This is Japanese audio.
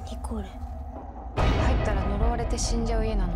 何これ。 入ったら呪われて死んじゃう家なの。